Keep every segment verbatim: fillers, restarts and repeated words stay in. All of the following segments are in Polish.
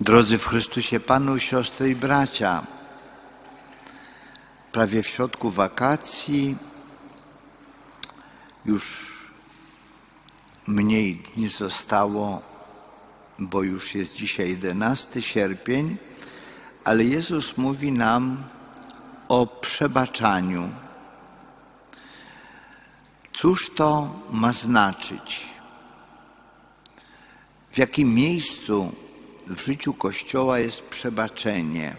Drodzy w Chrystusie Panu, siostry i bracia, prawie w środku wakacji, już mniej dni zostało, bo już jest dzisiaj jedenasty sierpień, ale Jezus mówi nam o przebaczaniu. Cóż to ma znaczyć? W jakim miejscu w życiu Kościoła jest przebaczenie?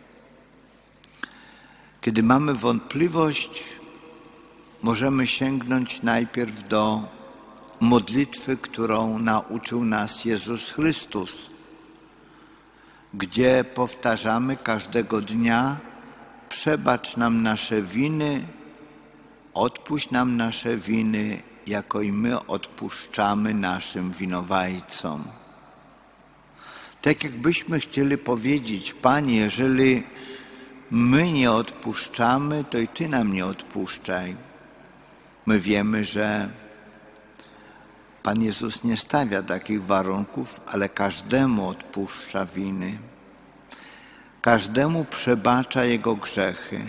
Kiedy mamy wątpliwość, możemy sięgnąć najpierw do modlitwy, którą nauczył nas Jezus Chrystus, gdzie powtarzamy każdego dnia: przebacz nam nasze winy, odpuść nam nasze winy, jako i my odpuszczamy naszym winowajcom. Tak jakbyśmy chcieli powiedzieć: Panie, jeżeli my nie odpuszczamy, to i Ty nam nie odpuszczaj. My wiemy, że Pan Jezus nie stawia takich warunków, ale każdemu odpuszcza winy. Każdemu przebacza jego grzechy.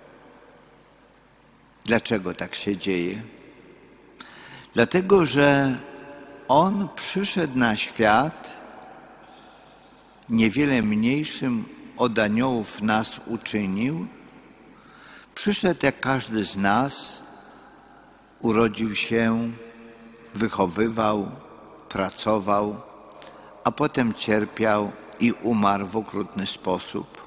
Dlaczego tak się dzieje? Dlatego, że On przyszedł na świat niewiele mniejszym od aniołów nas uczynił. Przyszedł jak każdy z nas, urodził się, wychowywał, pracował, a potem cierpiał i umarł w okrutny sposób.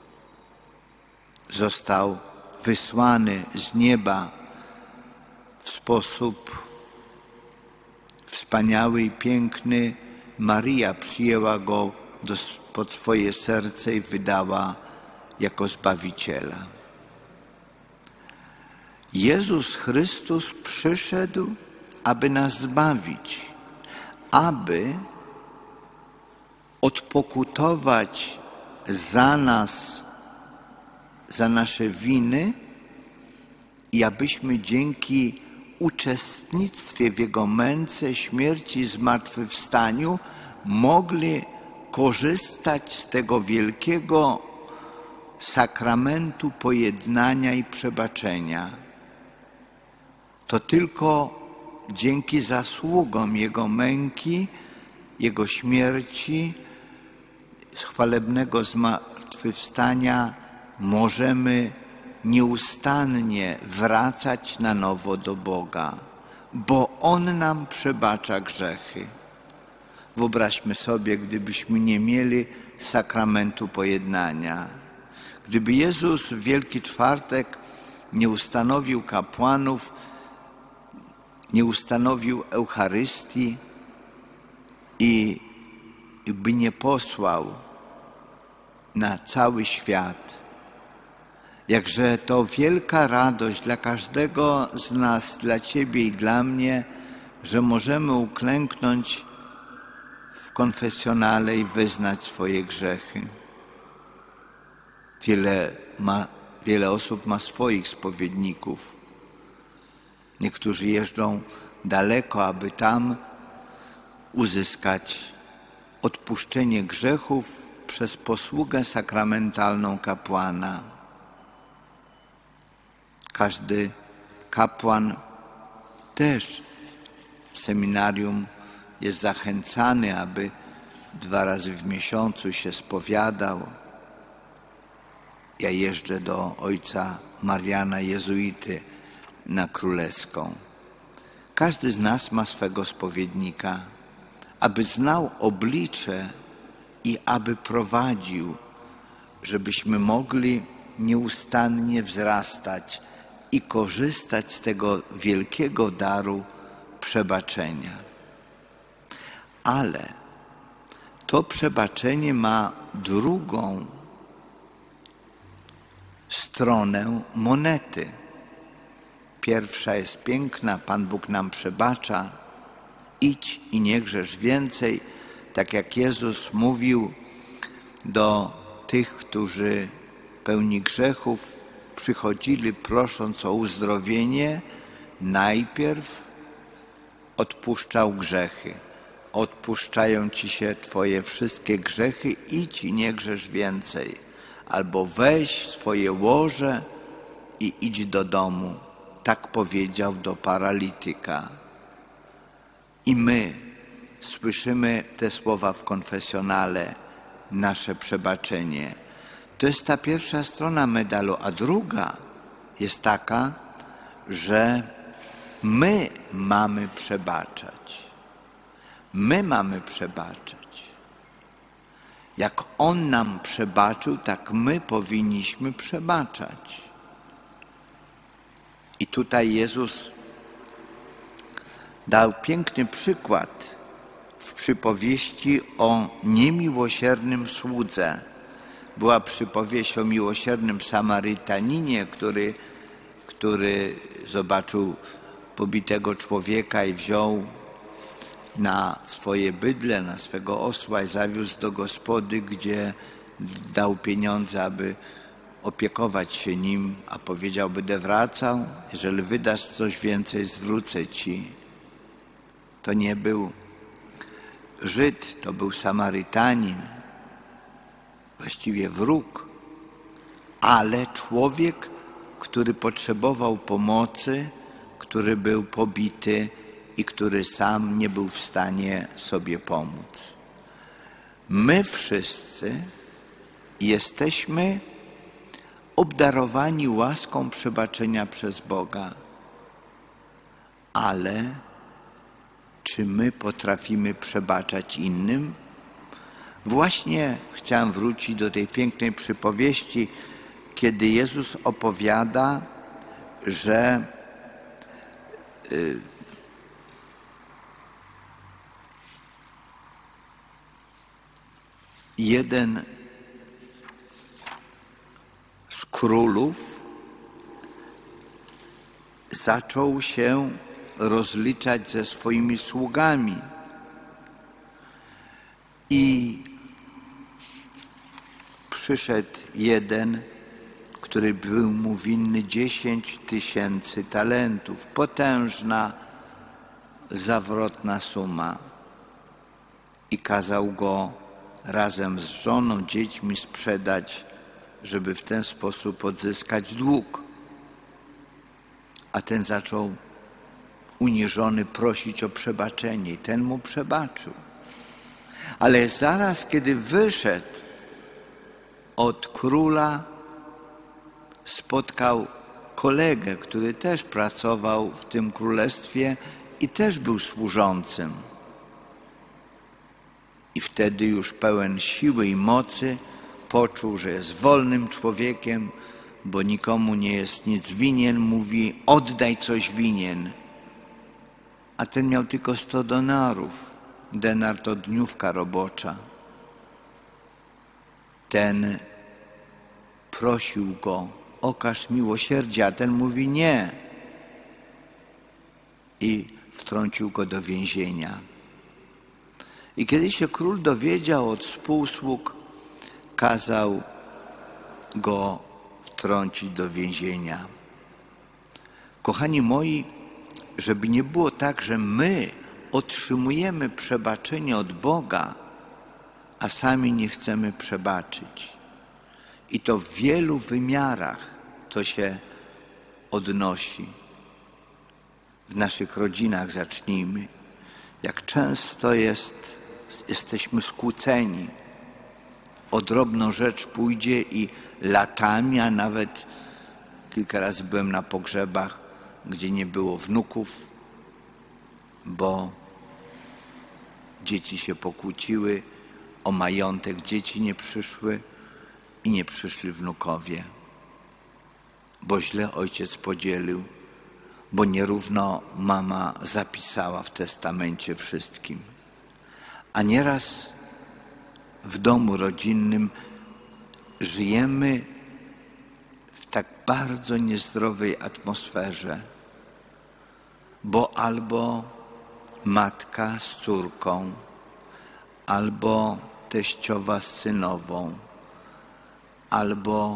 Został wysłany z nieba w sposób wspaniały i piękny. Maria przyjęła go do, pod swoje serce i wydała jako Zbawiciela. Jezus Chrystus przyszedł, aby nas zbawić, aby odpokutować za nas, za nasze winy i abyśmy dzięki uczestnictwie w Jego męce, śmierci i zmartwychwstaniu mogli korzystać z tego wielkiego sakramentu pojednania i przebaczenia. To tylko dzięki zasługom Jego męki, Jego śmierci, chwalebnego zmartwychwstania możemy nieustannie wracać na nowo do Boga, bo On nam przebacza grzechy. Wyobraźmy sobie, gdybyśmy nie mieli sakramentu pojednania. Gdyby Jezus w Wielki Czwartek nie ustanowił kapłanów, nie ustanowił Eucharystii i by nie posłał na cały świat, jakże to wielka radość dla każdego z nas, dla Ciebie i dla mnie, że możemy uklęknąć w konfesjonale i wyznać swoje grzechy. Wiele, ma, wiele osób ma swoich spowiedników. Niektórzy jeżdżą daleko, aby tam uzyskać odpuszczenie grzechów przez posługę sakramentalną kapłana. Każdy kapłan też w seminarium jest zachęcany, aby dwa razy w miesiącu się spowiadał. Ja jeżdżę do ojca Mariana Jezuity na Królewską. Każdy z nas ma swego spowiednika, aby znał oblicze i aby prowadził, żebyśmy mogli nieustannie wzrastać i korzystać z tego wielkiego daru przebaczenia. Ale to przebaczenie ma drugą stronę monety. Pierwsza jest piękna, Pan Bóg nam przebacza, idź i nie grzesz więcej, tak jak Jezus mówił do tych, którzy pełni grzechów przychodzili prosząc o uzdrowienie, najpierw odpuszczał grzechy. odpuszczają ci się twoje wszystkie grzechy, idź i nie grzesz więcej. Albo weź swoje łoże i idź do domu. Tak powiedział do paralityka. I my słyszymy te słowa w konfesjonale, nasze przebaczenie. To jest ta pierwsza strona medalu, a druga jest taka, że my mamy przebaczać. My mamy przebaczać. Jak On nam przebaczył, tak my powinniśmy przebaczać. I tutaj Jezus dał piękny przykład w przypowieści o niemiłosiernym słudze. Była przypowieść o miłosiernym Samarytaninie, który, który zobaczył pobitego człowieka i wziął na swoje bydle, na swego osła i zawiózł do gospody, gdzie dał pieniądze, aby opiekować się nim, a powiedział: będę wracał, jeżeli wydasz coś więcej, zwrócę ci. To nie był Żyd, to był Samarytanin, właściwie wróg, ale człowiek, który potrzebował pomocy, który był pobity i który sam nie był w stanie sobie pomóc. My wszyscy jesteśmy obdarowani łaską przebaczenia przez Boga, ale czy my potrafimy przebaczać innym? Właśnie chciałem wrócić do tej pięknej przypowieści, kiedy Jezus opowiada, że y, jeden z królów zaczął się rozliczać ze swoimi sługami i przyszedł jeden, który był mu winny dziesięć tysięcy talentów. Potężna, zawrotna suma. I kazał go razem z żoną, dziećmi sprzedać, żeby w ten sposób odzyskać dług. A ten zaczął uniżony prosić o przebaczenie i ten mu przebaczył. Ale zaraz, kiedy wyszedł od króla, spotkał kolegę, który też pracował w tym królestwie i też był służącym. I wtedy już pełen siły i mocy poczuł, że jest wolnym człowiekiem, bo nikomu nie jest nic winien, mówi: oddaj coś winien. A ten miał tylko sto denarów. Denar to dniówka robocza. Ten prosił go: okaż miłosierdzie, a ten mówi: nie. I wtrącił go do więzienia. I kiedy się król dowiedział od współsług, kazał go wtrącić do więzienia. Kochani moi, żeby nie było tak, że my otrzymujemy przebaczenie od Boga, a sami nie chcemy przebaczyć. I to w wielu wymiarach to się odnosi. W naszych rodzinach zacznijmy. Jak często jest, jesteśmy skłóceni. O drobną rzecz pójdzie i latami, a nawet kilka razy byłem na pogrzebach, gdzie nie było wnuków, bo dzieci się pokłóciły o majątek, dzieci nie przyszły i nie przyszli wnukowie, bo źle ojciec podzielił, bo nierówno mama zapisała w testamencie wszystkim. A nieraz w domu rodzinnym żyjemy w tak bardzo niezdrowej atmosferze, bo albo matka z córką, albo teściowa z synową, albo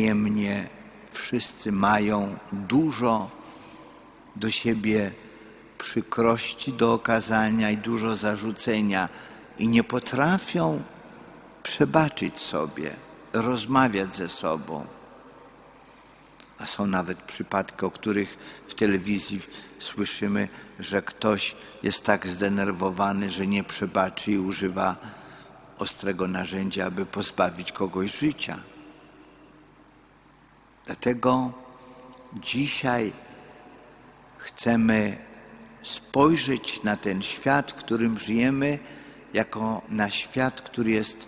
wzajemnie wszyscy mają dużo do siebie przykrości do okazania i dużo zarzucenia i nie potrafią przebaczyć sobie, rozmawiać ze sobą. A są nawet przypadki, o których w telewizji słyszymy, że ktoś jest tak zdenerwowany, że nie przebaczy i używa ostrego narzędzia, aby pozbawić kogoś życia. Dlatego dzisiaj chcemy spojrzeć na ten świat, w którym żyjemy, jako na świat, który jest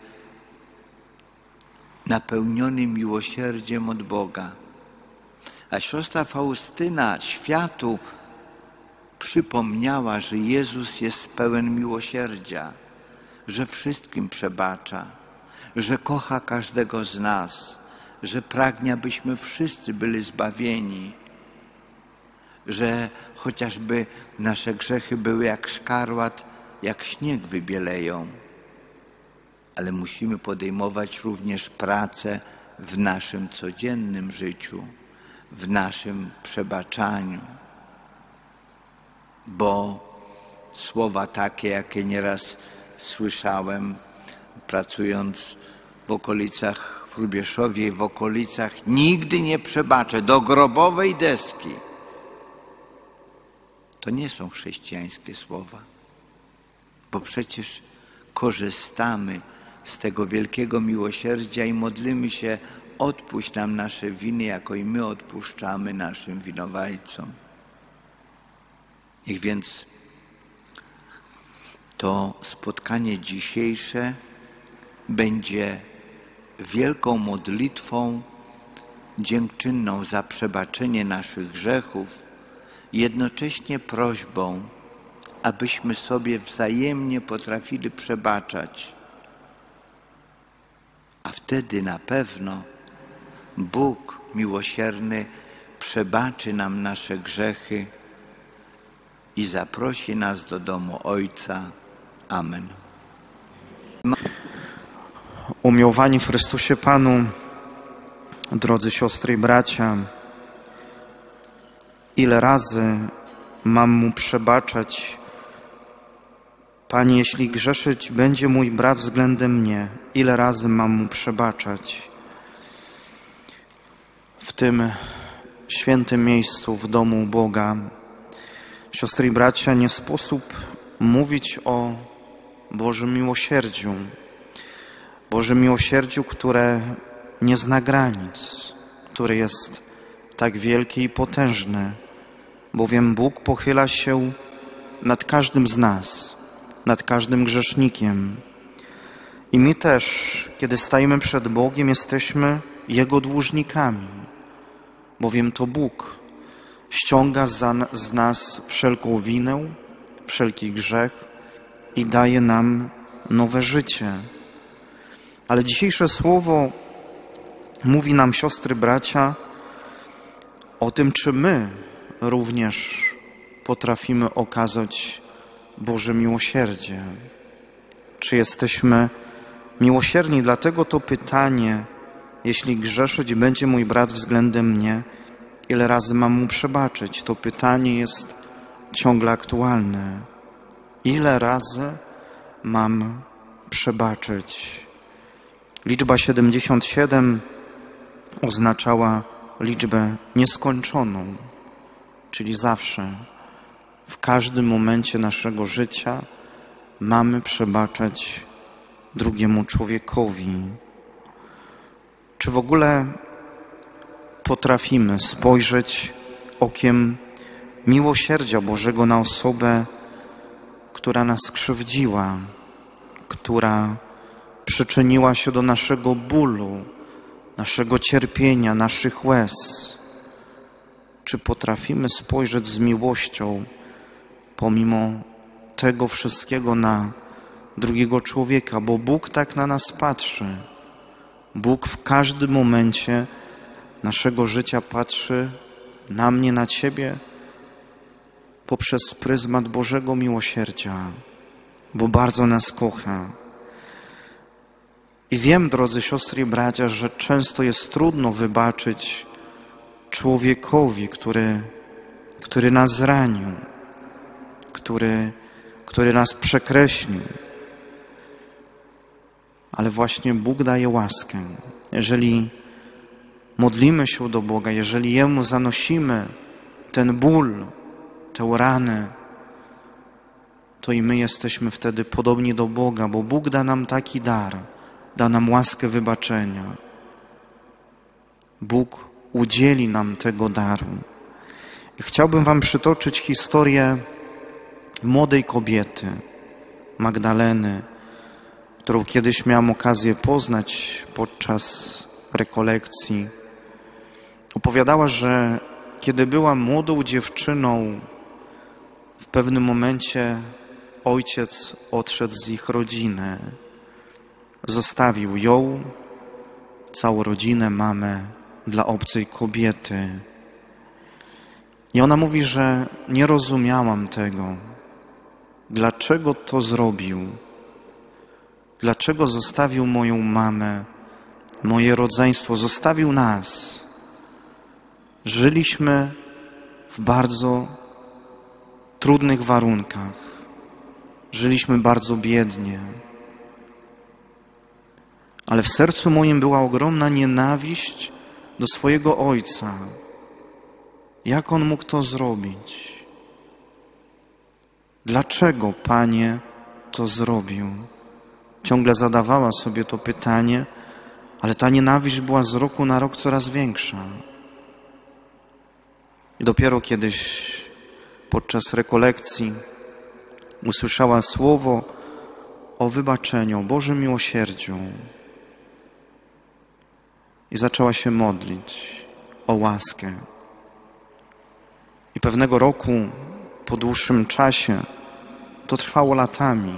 napełniony miłosierdziem od Boga. A siostra Faustyna światu przypomniała, że Jezus jest pełen miłosierdzia, że wszystkim przebacza, że kocha każdego z nas, że pragnie, abyśmy wszyscy byli zbawieni, że chociażby nasze grzechy były jak szkarłat, jak śnieg wybieleją, ale musimy podejmować również pracę w naszym codziennym życiu, w naszym przebaczaniu, bo słowa takie, jakie nieraz słyszałem, pracując w okolicach, w Hrubieszowie i w okolicach, nigdy nie przebaczę, do grobowej deski. To nie są chrześcijańskie słowa, bo przecież korzystamy z tego wielkiego miłosierdzia i modlimy się: odpuść nam nasze winy, jako i my odpuszczamy naszym winowajcom. Niech więc to spotkanie dzisiejsze będzie wielką modlitwą dziękczynną za przebaczenie naszych grzechów, jednocześnie prośbą, abyśmy sobie wzajemnie potrafili przebaczać. A wtedy na pewno Bóg miłosierny przebaczy nam nasze grzechy i zaprosi nas do domu Ojca. Amen. Umiłowani w Chrystusie Panu, drodzy siostry i bracia, ile razy mam Mu przebaczać? Panie, jeśli grzeszyć będzie mój brat względem mnie, ile razy mam Mu przebaczać? W tym świętym miejscu, w domu Boga, siostry i bracia, nie sposób mówić o Bożym miłosierdziu. Bożym miłosierdziu, które nie zna granic, które jest tak wielkie i potężne, bowiem Bóg pochyla się nad każdym z nas, nad każdym grzesznikiem. I my też, kiedy stajemy przed Bogiem, jesteśmy Jego dłużnikami, bowiem to Bóg ściąga z nas wszelką winę, wszelki grzech i daje nam nowe życie. Ale dzisiejsze słowo mówi nam, siostry, bracia, o tym, czy my również potrafimy okazać Boże miłosierdzie. Czy jesteśmy miłosierni? Dlatego to pytanie: jeśli grzeszyć będzie mój brat względem mnie, ile razy mam mu przebaczyć? To pytanie jest ciągle aktualne. Ile razy mam przebaczyć? Liczba siedemdziesiąt siedem oznaczała liczbę nieskończoną, czyli zawsze, w każdym momencie naszego życia mamy przebaczać drugiemu człowiekowi. Czy w ogóle potrafimy spojrzeć okiem miłosierdzia Bożego na osobę, która nas skrzywdziła, która przyczyniła się do naszego bólu, naszego cierpienia, naszych łez? Czy potrafimy spojrzeć z miłością, pomimo tego wszystkiego, na drugiego człowieka? Bo Bóg tak na nas patrzy. Bóg w każdym momencie naszego życia patrzy na mnie, na Ciebie poprzez pryzmat Bożego miłosierdzia, bo bardzo nas kocha. I wiem, drodzy siostry i bracia, że często jest trudno wybaczyć człowiekowi, który, który nas zranił. który, który nas przekreślił. Ale właśnie Bóg daje łaskę. Jeżeli modlimy się do Boga, jeżeli Jemu zanosimy ten ból, tę ranę, to i my jesteśmy wtedy podobni do Boga, bo Bóg da nam taki dar, da nam łaskę wybaczenia. Bóg udzieli nam tego daru. I chciałbym wam przytoczyć historię młodej kobiety, Magdaleny, którą kiedyś miałem okazję poznać podczas rekolekcji. Opowiadała, że kiedy była młodą dziewczyną, w pewnym momencie ojciec odszedł z ich rodziny. Zostawił ją, całą rodzinę, mamę dla obcej kobiety. I ona mówi, że nie rozumiałam tego. Dlaczego to zrobił? Dlaczego zostawił moją mamę, moje rodzeństwo, zostawił nas? Żyliśmy w bardzo trudnych warunkach. Żyliśmy bardzo biednie. Ale w sercu moim była ogromna nienawiść do swojego ojca. Jak on mógł to zrobić? Dlaczego, Panie, to zrobił? Ciągle zadawała sobie to pytanie, ale ta nienawiść była z roku na rok coraz większa. I dopiero kiedyś podczas rekolekcji usłyszała słowo o wybaczeniu, o Bożym miłosierdziu. I zaczęła się modlić o łaskę. I pewnego roku, po dłuższym czasie, to trwało latami,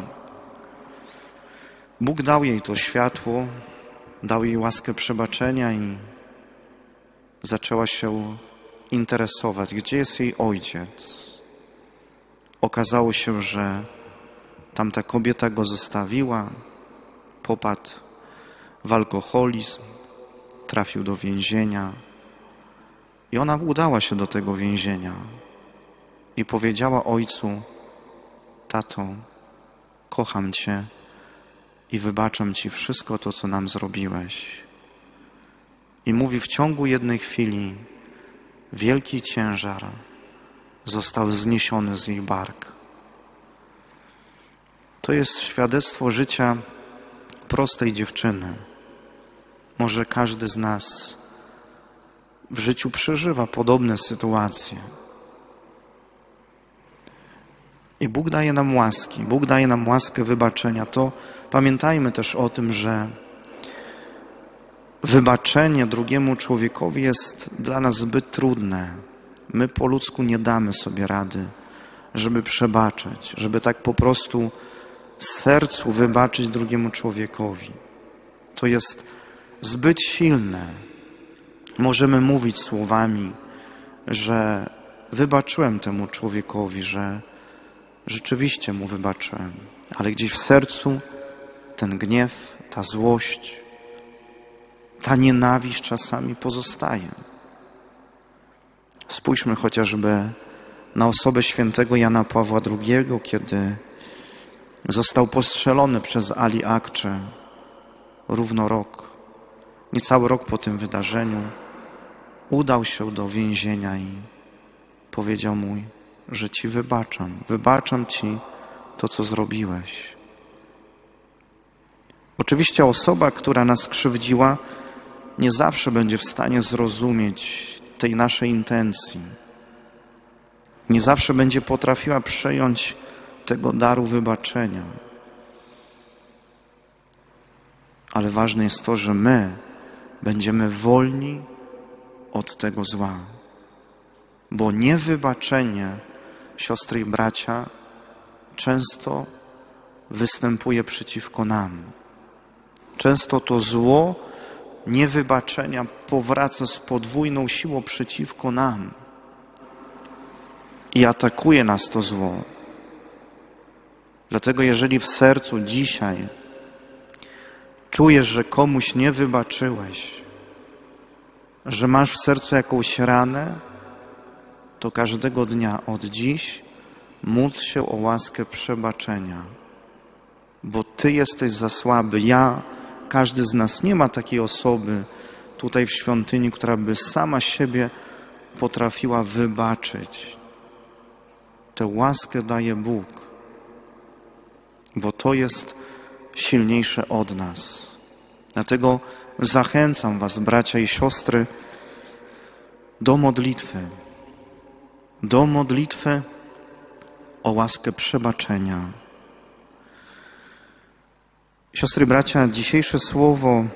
Bóg dał jej to światło, dał jej łaskę przebaczenia i zaczęła się interesować, gdzie jest jej ojciec. Okazało się, że tamta kobieta go zostawiła, popadł w alkoholizm, trafił do więzienia i ona udała się do tego więzienia i powiedziała ojcu: tato, kocham Cię i wybaczam Ci wszystko to, co nam zrobiłeś. I mówi, w ciągu jednej chwili wielki ciężar został zniesiony z jej bark. To jest świadectwo życia prostej dziewczyny. Może każdy z nas w życiu przeżywa podobne sytuacje. I Bóg daje nam łaski, Bóg daje nam łaskę wybaczenia. To pamiętajmy też o tym, że wybaczenie drugiemu człowiekowi jest dla nas zbyt trudne. My po ludzku nie damy sobie rady, żeby przebaczyć, żeby tak po prostu z sercu wybaczyć drugiemu człowiekowi. To jest zbyt silne. Możemy mówić słowami, że wybaczyłem temu człowiekowi, że rzeczywiście mu wybaczyłem, ale gdzieś w sercu ten gniew, ta złość, ta nienawiść czasami pozostaje. Spójrzmy chociażby na osobę świętego Jana Pawła drugiego, kiedy został postrzelony przez Ali Akcze równo rok, niecały rok po tym wydarzeniu. Udał się do więzienia i powiedział mu, że Ci wybaczam, wybaczam Ci to, co zrobiłeś. Oczywiście osoba, która nas krzywdziła, nie zawsze będzie w stanie zrozumieć tej naszej intencji. Nie zawsze będzie potrafiła przejąć tego daru wybaczenia. Ale ważne jest to, że my będziemy wolni od tego zła. Bo niewybaczenie, siostry i bracia, często występuje przeciwko nam. Często to zło niewybaczenia powraca z podwójną siłą przeciwko nam i atakuje nas to zło. Dlatego jeżeli w sercu dzisiaj czujesz, że komuś nie wybaczyłeś, że masz w sercu jakąś ranę, to każdego dnia od dziś módl się o łaskę przebaczenia, bo Ty jesteś za słaby. Ja, każdy z nas nie ma takiej osoby tutaj w świątyni, która by sama siebie potrafiła wybaczyć. Tę łaskę daje Bóg, bo to jest silniejsze od nas. Dlatego zachęcam was, bracia i siostry, do modlitwy. Do modlitwy o łaskę przebaczenia. Siostry, bracia, dzisiejsze słowo,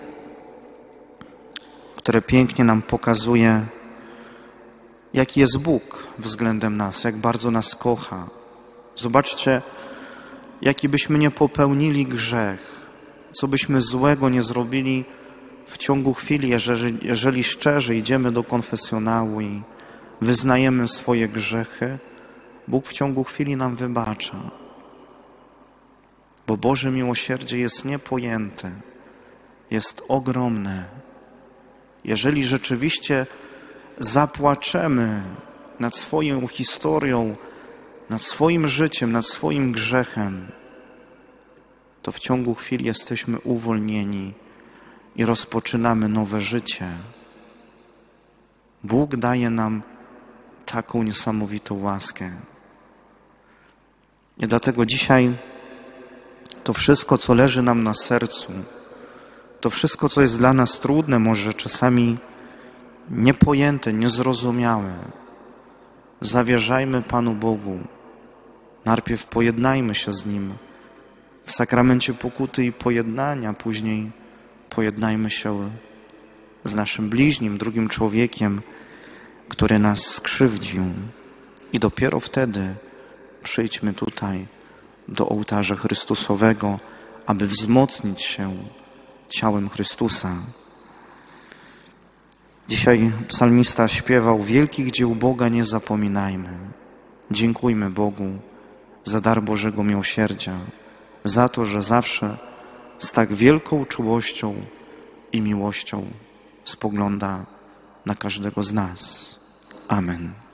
które pięknie nam pokazuje, jaki jest Bóg względem nas, jak bardzo nas kocha. Zobaczcie, jaki byśmy nie popełnili grzech, co byśmy złego nie zrobili w ciągu chwili, jeżeli, jeżeli szczerze idziemy do konfesjonału i wyznajemy swoje grzechy, Bóg w ciągu chwili nam wybacza. Bo Boże miłosierdzie jest niepojęte, jest ogromne. Jeżeli rzeczywiście zapłaczemy nad swoją historią, nad swoim życiem, nad swoim grzechem, to w ciągu chwili jesteśmy uwolnieni i rozpoczynamy nowe życie. Bóg daje nam taką niesamowitą łaskę. I dlatego dzisiaj to wszystko, co leży nam na sercu, to wszystko, co jest dla nas trudne, może czasami niepojęte, niezrozumiałe, zawierzajmy Panu Bogu. Najpierw pojednajmy się z Nim w sakramencie pokuty i pojednania, później pojednajmy się z naszym bliźnim, drugim człowiekiem, który nas skrzywdził. I dopiero wtedy przyjdźmy tutaj do ołtarza Chrystusowego, aby wzmocnić się ciałem Chrystusa. Dzisiaj psalmista śpiewał: wielkich dzieł Boga nie zapominajmy. Dziękujmy Bogu za dar Bożego miłosierdzia, za to, że zawsze z tak wielką czułością i miłością spogląda na każdego z nas. Amen.